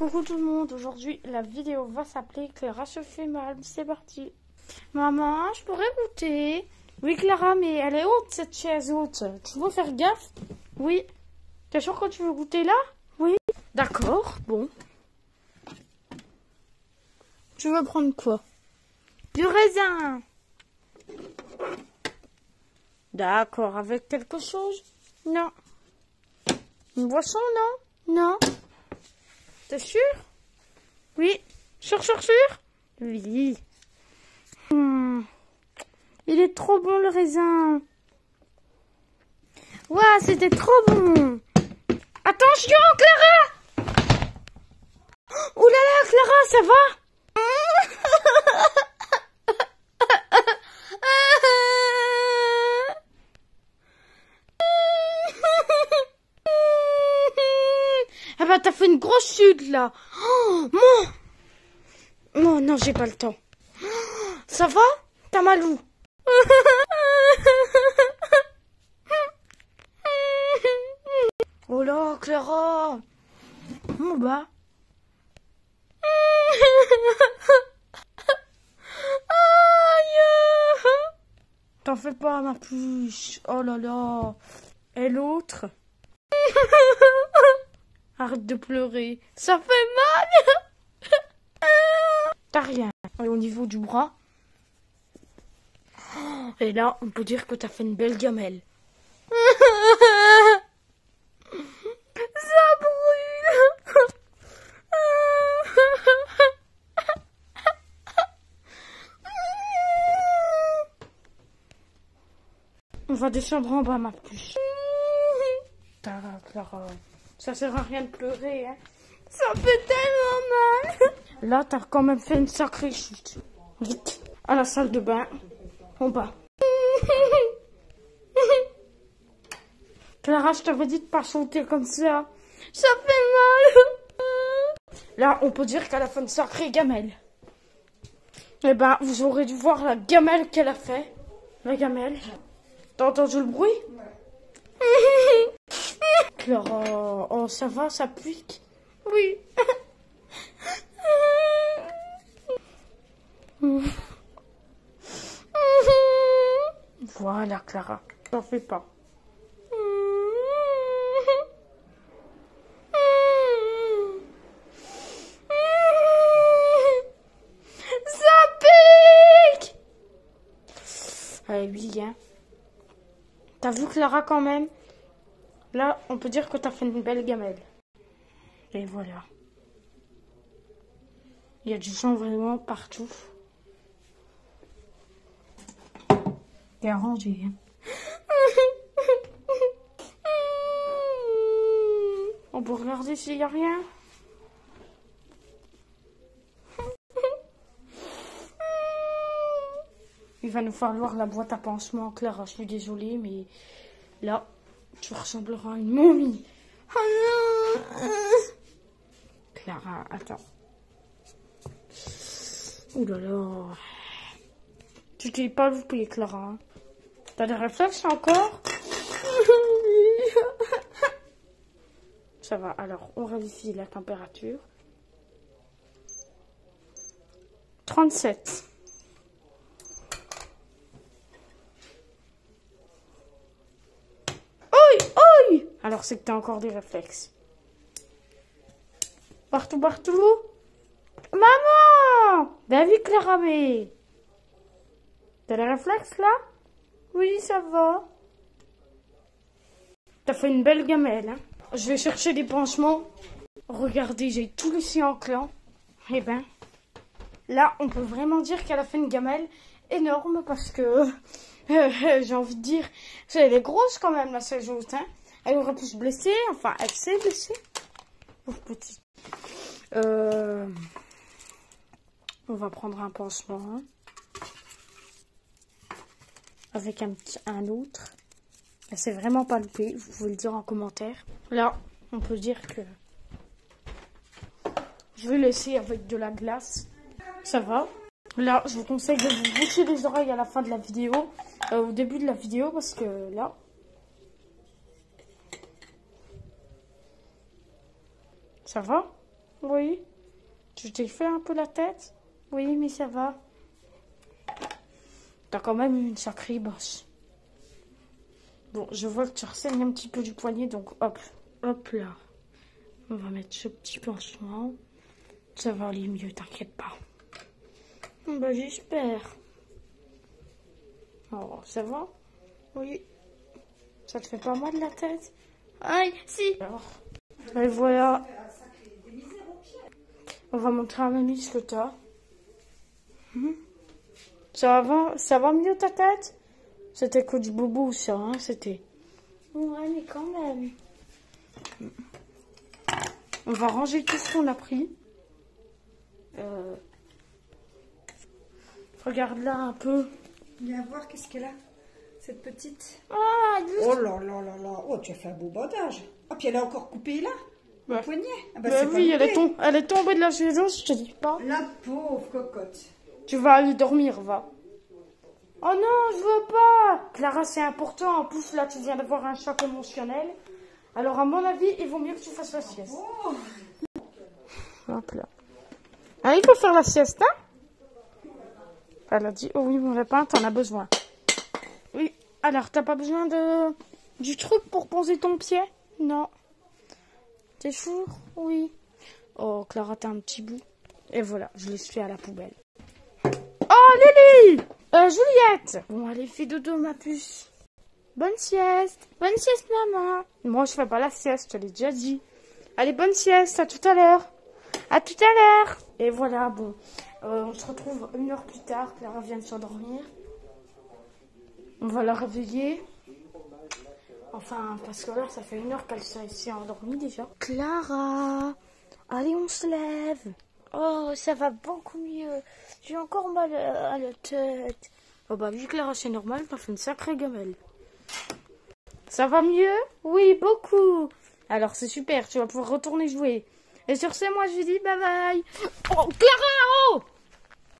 Coucou tout le monde, aujourd'hui la vidéo va s'appeler Clara se fait mal, c'est parti. Maman, je pourrais goûter? Oui Clara, mais elle est haute cette chaise haute, tu veux faire gaffe? Oui. T'es sûr que tu veux goûter là? Oui. D'accord, bon. Tu veux prendre quoi? Du raisin. D'accord, avec quelque chose? Non. Une boisson, non? Non. T'es sûr? Oui. Sûr? Oui. Il est trop bon le raisin. Ouah, c'était trop bon. Attention, Clara! Ouh là là, Clara, ça va? Ah bah t'as fait une grosse chute là. Oh, non, non, j'ai pas le temps. Ça va? T'as mal où? Oh là, Clara. Oh bah. T'en fais pas, ma puce. Oh là là. Et l'autre? Arrête de pleurer. Ça fait mal. T'as rien. Et au niveau du bras. Et là, on peut dire que t'as fait une belle gamelle. Ça brûle. On va descendre en bas, ma puce. Clara, ça sert à rien de pleurer, hein. Ça fait tellement mal. Là, t'as quand même fait une sacrée chute. Vite, à la salle de bain, en bas. Clara, je t'avais dit de pas sauter comme ça. Ça fait mal. Là, on peut dire qu'elle a fait une sacrée gamelle. Eh ben, vous aurez dû voir la gamelle qu'elle a fait. La gamelle. T'as entendu le bruit? Clara, oh ça va, ça pique? Oui. Voilà Clara, t'en fais pas. Ça pique. Allez, oui, hein. T'as vu Clara quand même? Là, on peut dire que t'as fait une belle gamelle. Et voilà. Il y a du sang vraiment partout. T'es arrangé, hein. On peut regarder s'il n'y a rien. Il va nous falloir la boîte à pansement, Clara. Je suis désolée, mais là, tu ressembleras à une momie. Oh non! Clara, attends. Ouh là là. Tu t'es pas loupé, Clara. T'as des réflexes encore? Ça va, alors on vérifie la température. 37. Oi! Alors c'est que t'as encore des réflexes. Partout. Maman! David Clara, mais... T'as les réflexes là? Oui, ça va. T'as fait une belle gamelle, hein? Je vais chercher des pansements. Regardez, j'ai tout laissé en clan. Eh ben, là, on peut vraiment dire qu'elle a fait une gamelle énorme parce que... j'ai envie de dire... Elle est grosse quand même, là, cette joute, hein? Elle aurait pu se blesser. Enfin, elle s'est blessée. Pauvre petite. On va prendre un pansement. Hein, avec un autre. Elle s'est vraiment pas loupée. Vous pouvez le dire en commentaire. Là, on peut dire que... Je vais laisser avec de la glace. Ça va. Là, je vous conseille de vous boucher les oreilles à la fin de la vidéo. Au début de la vidéo, parce que là... Ça va? Oui. Tu t'es fait un peu la tête? Oui, mais ça va. T'as quand même une sacrée bosse. Bon, je vois que tu ressaignes un petit peu du poignet, donc hop, hop là. On va mettre ce petit pansement. Ça va aller mieux, t'inquiète pas. Bah, j'espère. Oh, ça va? Oui. Ça te fait pas mal la tête? Aïe, si. Alors, et voilà. On va montrer à mamie ce que t'as. Ça va mieux ta tête? C'était que du boubou, ça, hein, c'était. Ouais, mais quand même. On va ranger tout ce qu'on a pris. Regarde là un peu. Viens voir qu'est-ce qu'elle a, cette petite. Ah, oh là là là là. Oh, tu as fait un beau bandage. Ah, puis elle a encore coupé là, le poignet. Ah bah oui, elle est tombée de la chaise, je te dis pas. La pauvre cocotte. Tu vas aller dormir, va. Oh non, je veux pas. Clara, c'est important. En plus, là, tu viens d'avoir un choc émotionnel. Alors, à mon avis, il vaut mieux que tu fasses la sieste. Oh. Hop là. Ah, il faut faire la sieste, hein? Elle a dit, oh oui, mon lapin, t'en as besoin. Oui. Alors, t'as pas besoin du truc pour poser ton pied? Non. T'es sûr? Oui. Oh, Clara, t'as un petit bout. Et voilà, je l'ai fait à la poubelle. Oh, Lily! Juliette! Bon, allez, fais dodo, ma puce. Bonne sieste. Bonne sieste, maman. Moi, je fais pas la sieste, je te l'ai déjà dit. Allez, bonne sieste, à tout à l'heure. À tout à l'heure. Et voilà, bon. On se retrouve 1 heure plus tard. Clara vient de s'endormir. On va la réveiller. Enfin, parce que là, ça fait 1 heure qu'elle s'est endormie déjà. Clara! Allez, on se lève. Oh, ça va beaucoup mieux. J'ai encore mal à la tête. Oh bah, vu que Clara, c'est normal, t'as fait une sacrée gamelle. Ça va mieux? Oui, beaucoup. Alors, c'est super, tu vas pouvoir retourner jouer. Et sur ce, moi, je lui dis bye bye. Oh, Clara, oh!